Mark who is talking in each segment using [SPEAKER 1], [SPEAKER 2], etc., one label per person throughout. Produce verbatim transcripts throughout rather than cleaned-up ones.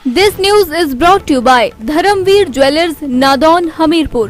[SPEAKER 1] This news is brought you by Dharmveer jewellers, Nadaun, Hamirpur.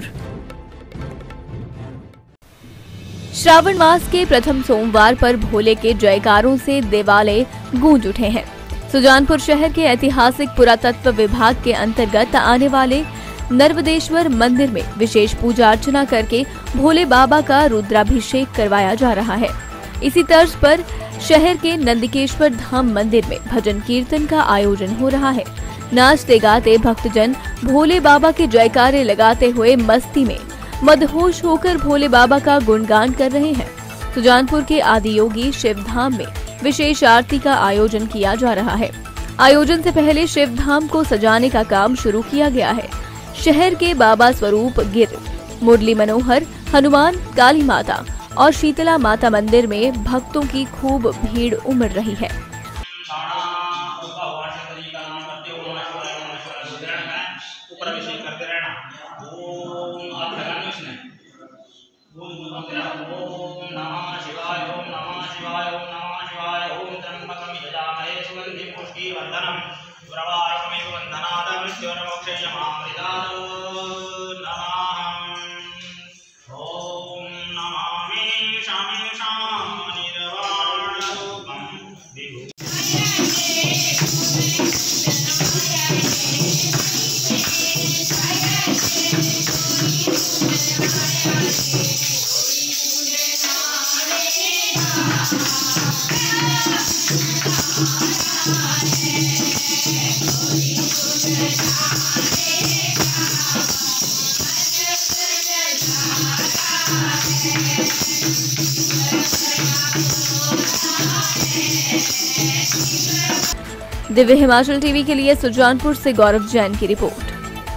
[SPEAKER 1] Shravan मास के प्रथम सोमवार पर भोले के जयकारों से देवालय गूंज उठे हैं। सुजानपुर शहर के ऐतिहासिक पुरातत्व विभाग के अंतर्गत आने वाले नर्मदेश्वर मंदिर में विशेष पूजा अर्चना करके भोले बाबा का रुद्राभिषेक करवाया जा रहा है। इसी तर्ज पर शहर के नंदिकेश्वर धाम मंदिर में भजन कीर्तन का आयोजन हो रहा है। नाचते गाते भक्तजन भोले बाबा के जयकारे लगाते हुए मस्ती में मदहोश होकर भोले बाबा का गुणगान कर रहे हैं। सुजानपुर के आदियोगी शिव धाम में विशेष आरती का आयोजन किया जा रहा है। आयोजन से पहले शिव धाम को सजाने का काम शुरू किया गया है। शहर के बाबा स्वरूप गिर, मुरली मनोहर, हनुमान, काली माता और शीतला माता मंदिर में भक्तों की खूब भीड़ उमड़ रही है। दिव्य हिमाचल टीवी के लिए सुजानपुर से गौरव जैन की report.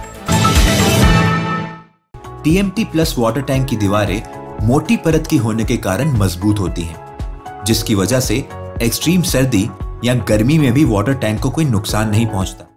[SPEAKER 2] TMT plus water tank की दीवारें मोटी परत की होने के कारण मजबूत होती हैं, जिसकी वजह से एक्सट्रीम सर्दी या गर्मी में भी वाटर टैंक को कोई नुकसान नहीं पहुंचता।